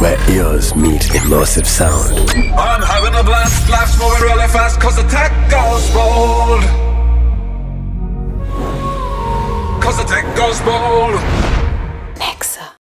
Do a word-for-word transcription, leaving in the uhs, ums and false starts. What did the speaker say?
where ears meet immersive sound. I'm having a blast, life's moving really fast cause the tech goes bold. Cause the tech goes bold.